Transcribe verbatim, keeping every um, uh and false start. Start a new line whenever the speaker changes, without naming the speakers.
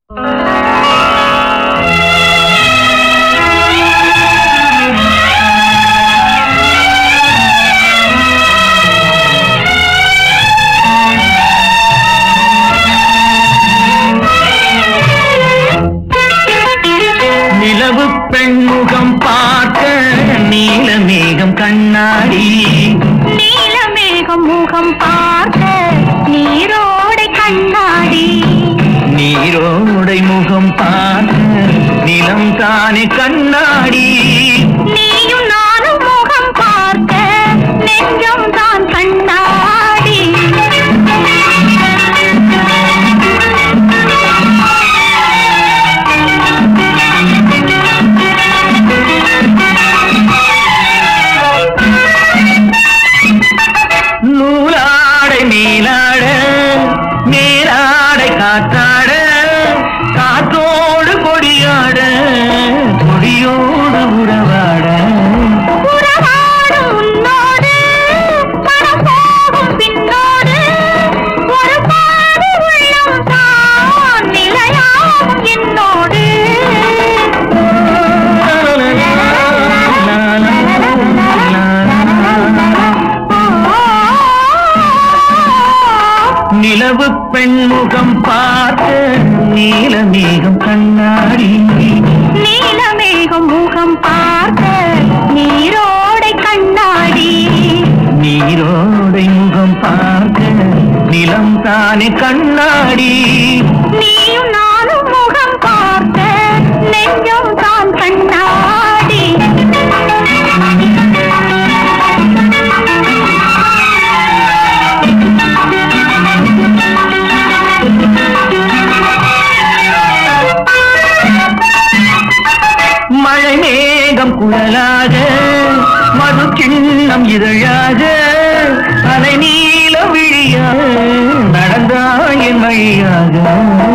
நிலவு பெண்முகம் பார்க்க நீலமேகம் கண்ணாடி
நீலமேகம் முகம் பார்க்க நீரோடை கண்ணாடி
நீரோடை முகம் பார்க்க நிலம் தானே கண்ணாடி
நீயும் நானும் முகம் பார்க்க நெஞ்சம் தான் கண்ணாடி
நூலாடை மேலாட மேலாடை காத்தாட காத்தோடு கொடியாட கொடியோடு உறவாட
உறவாடும் உன்னோடு மனம் போகும் பின்னோடு ஒரு பாடு உள்ளம் தான் நிலையாகும் என்னோடு
நிலவு பெண்முகம் பார்த்து நீலமேகம் கண்ணாடி
நீலமேகம் முகம் பார்க்க நீரோடை கண்ணாடி
நீரோடை முகம் பார்க்க நிலம் தானே கண்ணாடி
நீயும் நானும் முகம் பார்க்க நெஞ்சம் தான் கண்ணாடி
மழை மேகம் குழலாக மது கிண்ணம் இதழாக அலை நீல விழியாக நடந்தாயின் வழியாக